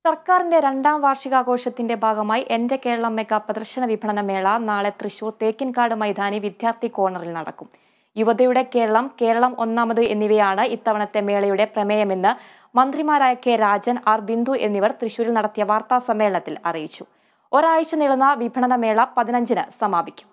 സർക്കാരിന്റെ രണ്ടാം വാർഷികാഘോഷത്തിന്റെ ഭാഗമായി എന്റെ കേരളം മെഗാ പ്രദർശന വിപണന മേള നാളെ തൃശൂർ തേക്കിൻകാട് മൈതാനി വിദ്യാർത്ഥി കോർണറിൽ നടക്കും. യുവതയുടെ കേരളം, കേരളം ഒന്നാമത് എന്നിവയാണ് ഇത്തവണത്തെ മേളയുടെ പ്രമേയമെന്ന് മന്ത്രിമാരായ കെ രാജൻ, ആർ ബിന്ദു എന്നിവർ തൃശൂരിൽ നടത്തിയ വാർത്താ സമ്മേളനത്തിൽ അറിയിച്ചു. ഒരാഴ്ച നീളുന്ന വിപണന മേള 15-ന് സമാപിക്കും.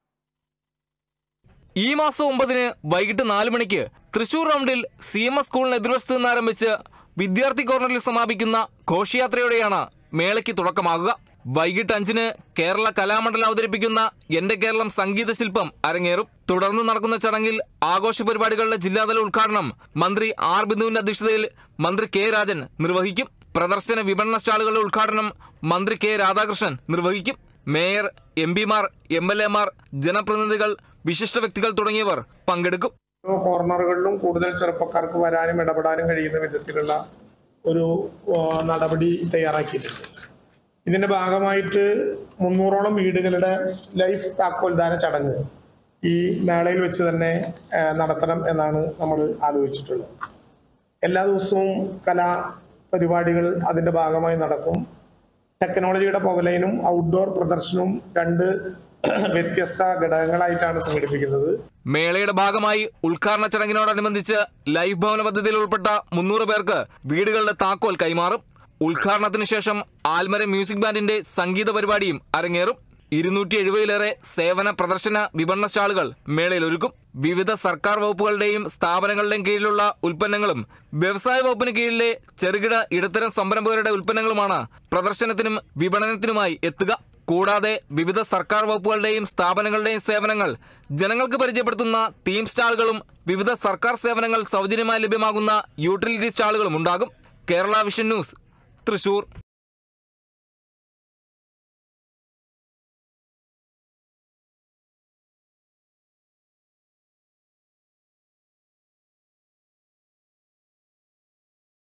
ഈ മാസം 9-ന് വൈകിട്ട് 4 മണിക്ക് തൃശൂർ റൗണ്ടിൽ CMS സ്കൂളിന് എതിർവശത്ത് നിന്ന് ആരംഭിച്ച് വിദ്യാർത്ഥി കോർണറിൽ സമാപിക്കുന്ന ഘോഷയാത്രയോടെയാണ് മേളയ്ക്ക് തുടക്കമാകുക. വൈകിട്ട് 5-ന് കേരള കലാമണ്ഡലം അവതരിപ്പിക്കുന്ന എന്റെ കേരളം സംഗീത ശില്പം അരങ്ങേറും. തുടർന്ന് നടക്കുന്ന ചടങ്ങിൽ ആഘോഷ പരിപാടികളുടെ ജില്ലാതല ഉദ്ഘാടനം മന്ത്രി ആർ ബിന്ദുവിന്റെ അധ്യക്ഷതയിൽ മന്ത്രി കെ രാജൻ നിർവഹിക്കും. പ്രദർശന വിപണന സ്റ്റാളുകളുടെ ഉദ്ഘാടനം മന്ത്രി കെ രാധാകൃഷ്ണൻ നിർവഹിക്കും. മേയർ, MP-മാർ, MLA-മാർ, ജനപ്രതിനിധികൾ, വിശിഷ്ട വ്യക്തികൾ തുടങ്ങിയവർ പങ്കെടുക്കും. കോർണറുകളിലും കൂടുതൽ ചെറുപ്പക്കാർക്ക് വരാനും ഇടപെടാനും കഴിയുന്ന വിധത്തിലുള്ള ഒരു നടപടി തയ്യാറാക്കിയിട്ടുണ്ട്. ഇതിന്റെ ഭാഗമായിട്ട് 300ഓളം വീടുകളുടെ ലൈഫ് താക്കോൽദാന ചടങ്ങ് ഈ മേളയിൽ വെച്ച് തന്നെ നടത്തണം എന്നാണ് നമ്മൾ ആലോചിച്ചിട്ടുള്ളത്. എല്ലാ ദിവസവും കലാ പരിപാടികൾ അതിന്റെ ഭാഗമായി നടക്കും. ടെക്നോളജിയുടെ പവലൈനും ഔട്ട്ഡോർ പ്രദർശനവും 2 വ്യത്യസ്ത ഘടകങ്ങളായിട്ടാണ് സംഘടിപ്പിക്കുന്നത്. മേളയുടെ ഭാഗമായി ഉദ്ഘാടന ചടങ്ങിനോടനുബന്ധിച്ച് ലൈഫ് ഭവന പദ്ധതിയിൽ ഉൾപ്പെട്ട 300 പേർക്ക് വീടുകളുടെ താക്കോൽ കൈമാറും. ഉദ്ഘാടനത്തിന് ശേഷം ആൽമര മ്യൂസിക് ബാൻഡിന്റെ സംഗീത പരിപാടിയും അരങ്ങേറും. 270-ലേറെ സേവന പ്രദർശന വിപണന സ്റ്റാളുകൾ മേളയിൽ ഒരുക്കും. വിവിധ സർക്കാർ വകുപ്പുകളുടെയും സ്ഥാപനങ്ങളുടെയും കീഴിലുള്ള ഉൽപ്പന്നങ്ങളും വ്യവസായ വകുപ്പിന് കീഴിലെ ചെറുകിട ഇടത്തരം സംരംഭകരുടെ ഉൽപ്പന്നങ്ങളുമാണ് പ്രദർശനത്തിനും വിപണനത്തിനുമായി എത്തുക. കൂടാതെ വിവിധ സർക്കാർ വകുപ്പുകളുടെയും സ്ഥാപനങ്ങളുടെയും സേവനങ്ങൾ ജനങ്ങൾക്ക് പരിചയപ്പെടുത്തുന്ന തീം സ്റ്റാളുകളും വിവിധ സർക്കാർ സേവനങ്ങൾ സൗജന്യമായി ലഭ്യമാകുന്ന യൂട്ടിലിറ്റി സ്റ്റാളുകളും ഉണ്ടാകും. Kerala vision news, Thrissur.